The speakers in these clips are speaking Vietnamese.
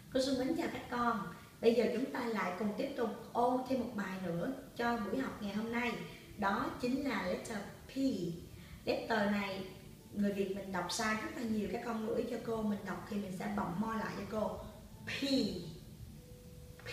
Cô Xuân Mến chào các con. Bây giờ chúng ta lại cùng tiếp tục ôn thêm một bài nữa cho buổi học ngày hôm nay. Đó chính là letter P. Letter này người Việt mình đọc sai rất là nhiều. Các con lưu ý cho cô, mình đọc thì mình sẽ bậm mo lại cho cô. P, P,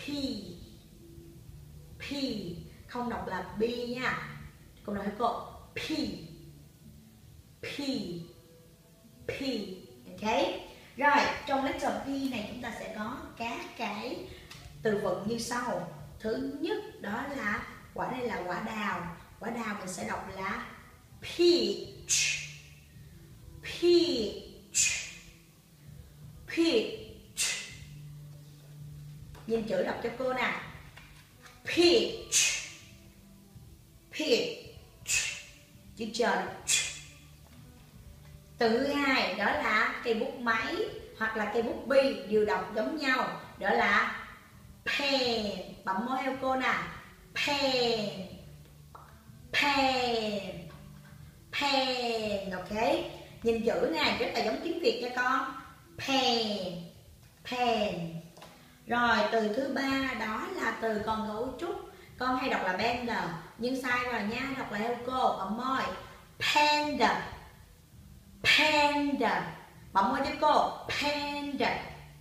P. Không đọc là B nha. Cô đọc cho cô. P, P, P. Ok. Rồi, trong letter P này chúng ta sẽ có các cái từ vựng như sau. Thứ nhất đó là quả đây là quả đào. Quả đào mình sẽ đọc là peach, peach, peach. Nhìn chữ đọc cho cô nè. Peach, peach. Chữ chờ đọc. Từ thứ hai đó là cây bút máy hoặc là cây bút bi đều đọc giống nhau, đó là pen. Bấm môi theo cô nè. Pen, pen, pen. Ok, nhìn chữ này rất là giống tiếng Việt cho con. Pen, pen. Rồi từ thứ ba đó là từ còn cấu trúc. Con hay đọc là bender nhưng sai rồi nha, đọc là theo cô. Bấm môi. Panda, panda. Bấm môi cho cô. Panda,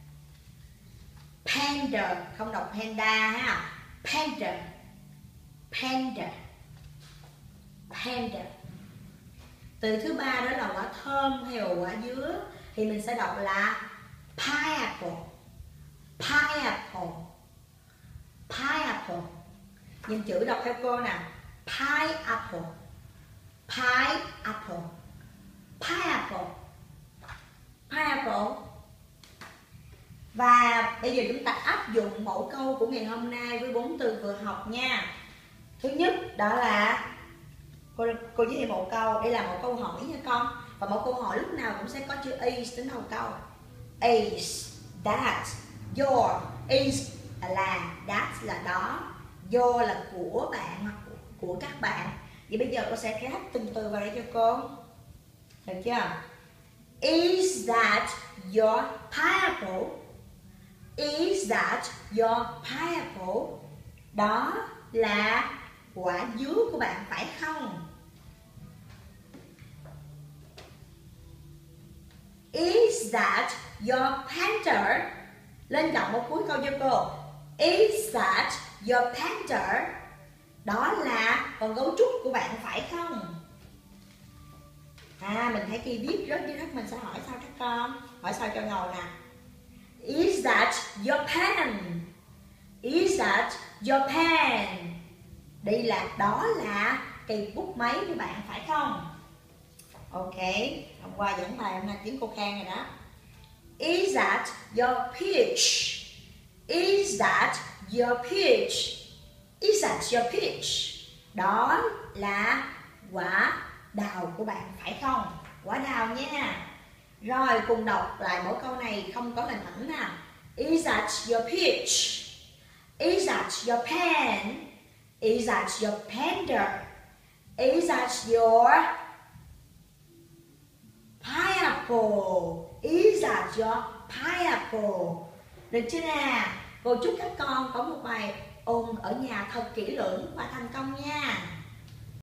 panda. Không đọc panda ha. Panda, panda, panda. Từ thứ ba đó là quả thơm hay là quả dứa thì mình sẽ đọc là pineapple, pineapple, pineapple. Nhìn chữ đọc theo cô nè. Pineapple, pineapple, pineapple, pineapple. Và bây giờ chúng ta áp dụng mẫu câu của ngày hôm nay với 4 từ vừa học nha. Thứ nhất đó là cô giới thiệu một câu. Đây là một câu hỏi nha con. Và một câu hỏi lúc nào cũng sẽ có chữ is đến đầu câu. Is, that, your. Is là, that là đó, your là của bạn hoặc của các bạn. Vậy bây giờ cô sẽ ghép từng từ vào đây cho cô. Được chưa? Is that your pineapple? Is that your pineapple? Đó là quả dứa của bạn phải không? Is that your panther? Lên giọng một cuối câu cho cô. Is that your panther? Đó là phần cấu trúc của bạn phải không? Mình thấy khi viết rất dưới đất mình sẽ hỏi sao các con? Hỏi sao cho ngầu nè. Is that your pen? Is that your pen? Đây là, đó là cây bút máy của bạn phải không? Ok, hôm qua dẫn bài hôm nay tiếng cô Khang rồi đó. Is that your peach? Is that your peach? Is that your peach? Đó là quả đào của bạn phải không? Quả đào nha. Rồi cùng đọc lại mỗi câu này không có hình ảnh nè. Is that your peach? Is that your pen? Is that your panda? Is that your pineapple? Is that your pineapple? Được chưa nè? Cô chúc các con có một bài ôn ở nhà thật kỹ lưỡng và thành công nha.